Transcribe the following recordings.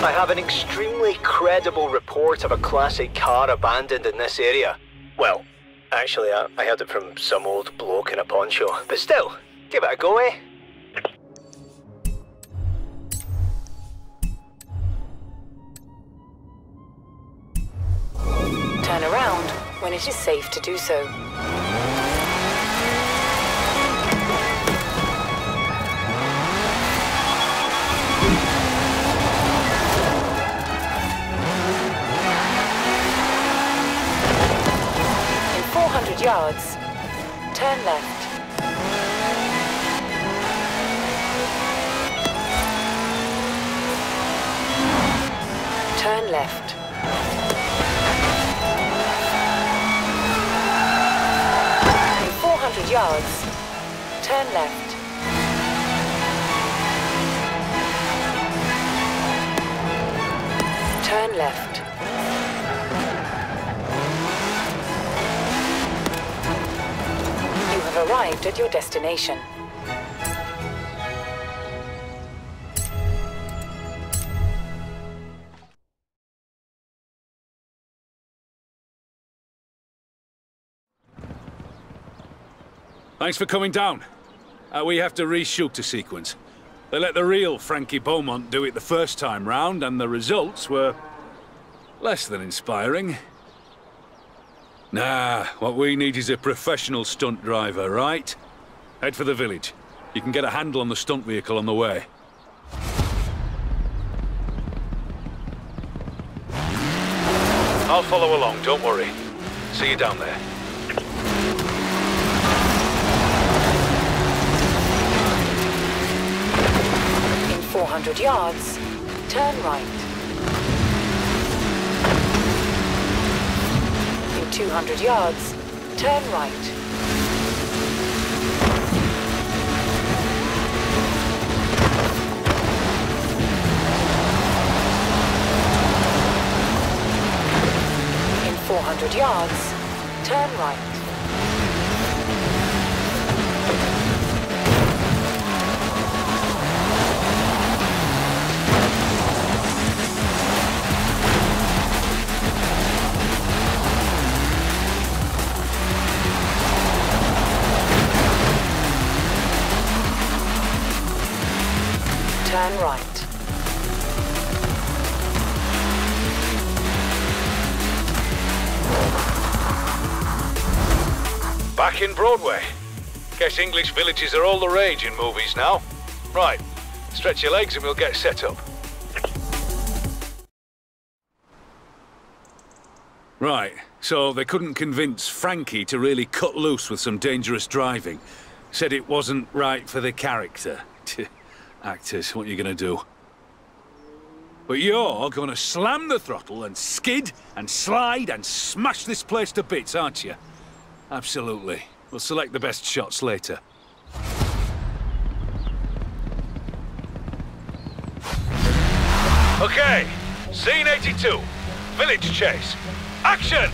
I have an extremely credible report of a classic car abandoned in this area. Well, actually, I had it from some old bloke in a poncho. But still, give it a go, eh? Turn around when it is safe to do so. In 400 yards, turn left. Turn left. In 400 yards, turn left. Turn left. You have arrived at your destination. Thanks for coming down. We have to reshoot the sequence. They let the real Frankie Beaumont do it the first time round, and the results were less than inspiring. Nah, what we need is a professional stunt driver, right? Head for the village. You can get a handle on the stunt vehicle on the way. I'll follow along, don't worry. See you down there. In 400 yards, turn right. In 200 yards, turn right. In 400 yards, turn right. Turn right. Back in Broadway. Guess English villages are all the rage in movies now. Right, stretch your legs and we'll get set up. Right, so they couldn't convince Frankie to really cut loose with some dangerous driving. Said it wasn't right for the character. Actors, what are you gonna do? But you're gonna slam the throttle and skid and slide and smash this place to bits, aren't you? Absolutely. We'll select the best shots later. Okay, scene 82. Village chase. Action!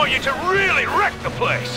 want you to really wreck the place!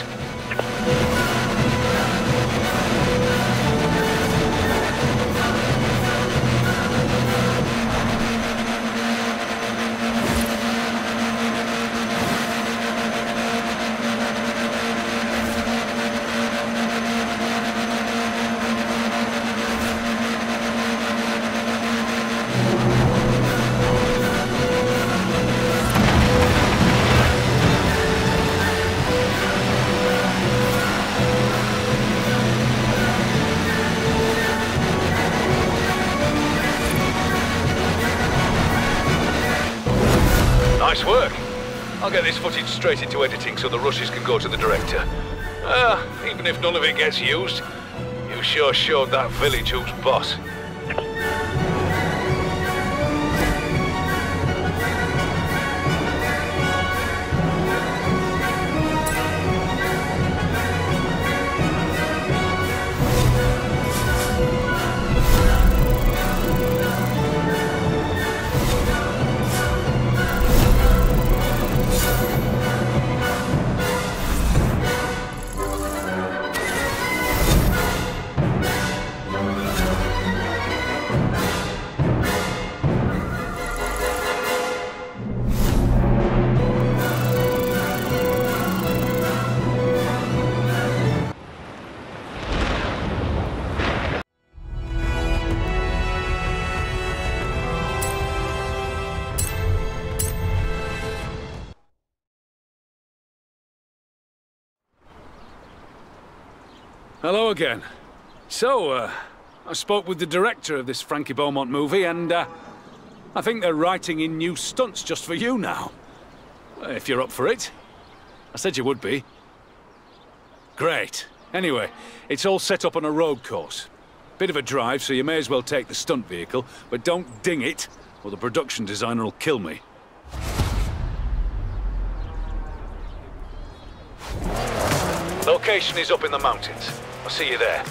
Nice work. I'll get this footage straight into editing so the rushes can go to the director. Even if none of it gets used, you sure showed that village who's boss. Hello again. So, I spoke with the director of this Frankie Beaumont movie, and I think they're writing in new stunts just for you now. If you're up for it. I said you would be. Great. Anyway, it's all set up on a road course. Bit of a drive, so you may as well take the stunt vehicle, but don't ding it, or the production designer will kill me. Location is up in the mountains. I'll see you there.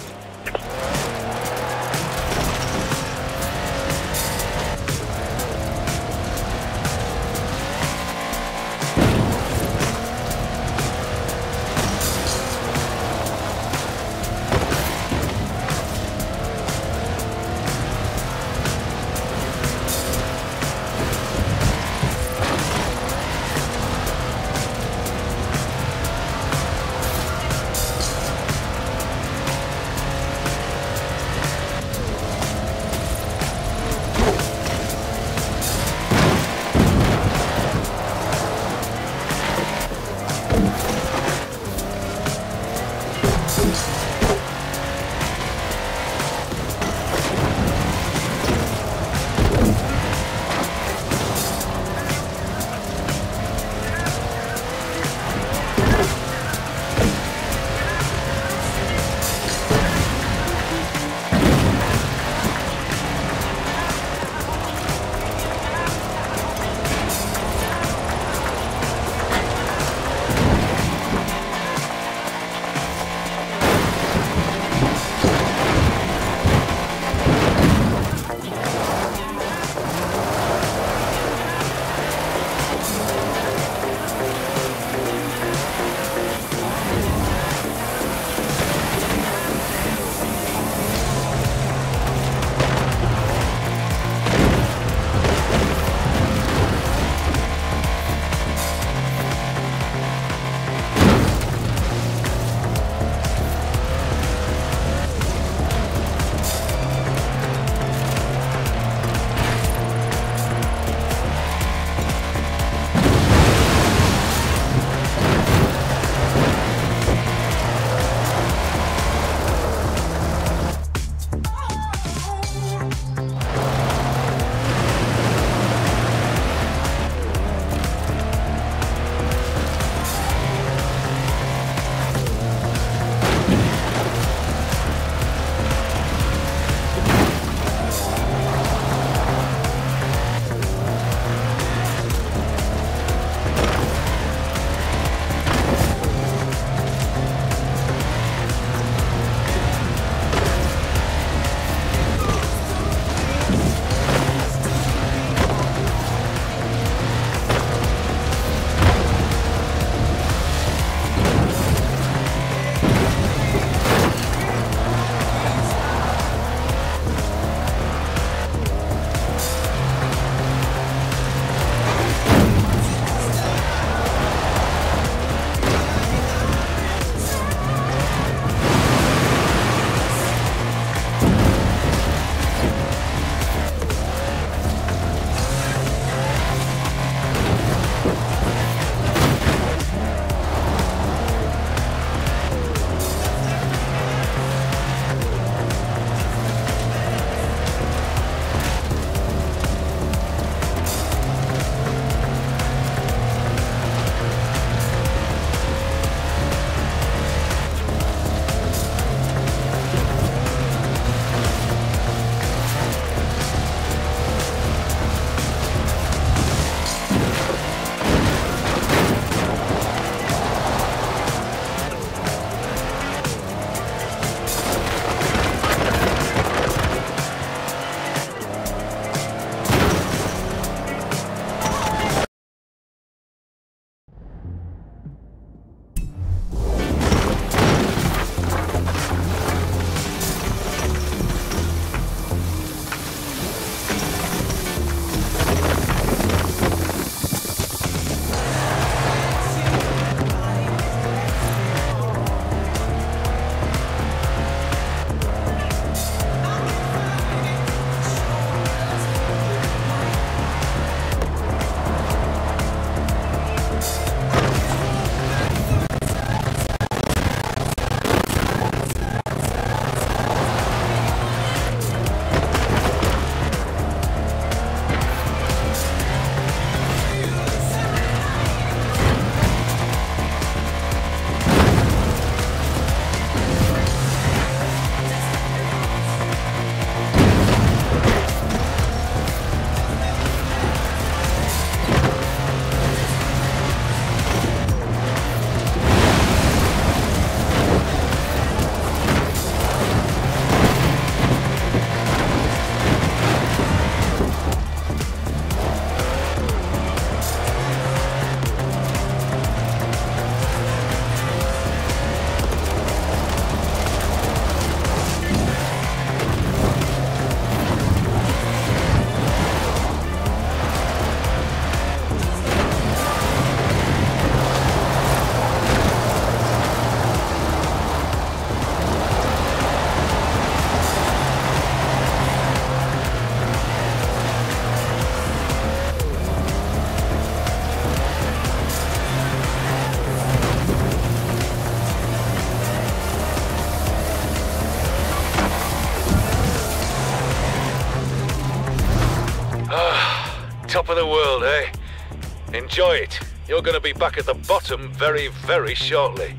top of the world, eh? Enjoy it. You're going to be back at the bottom very, very shortly.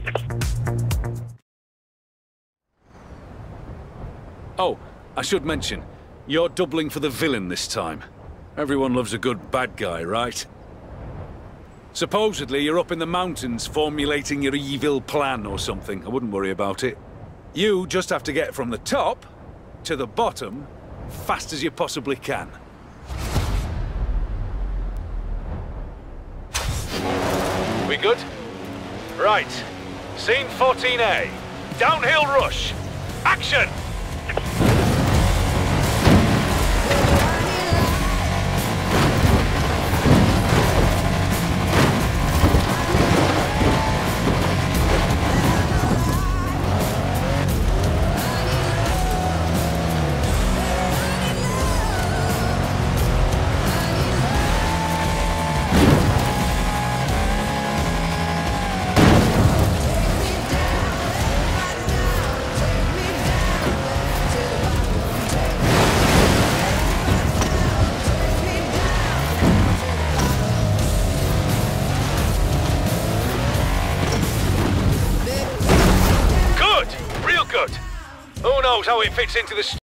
Oh, I should mention, you're doubling for the villain this time. Everyone loves a good bad guy, right? Supposedly you're up in the mountains formulating your evil plan or something. I wouldn't worry about it. You just have to get from the top to the bottom fast as you possibly can. We good? Right. Scene 14A. Downhill rush. Action! Who knows how it fits into the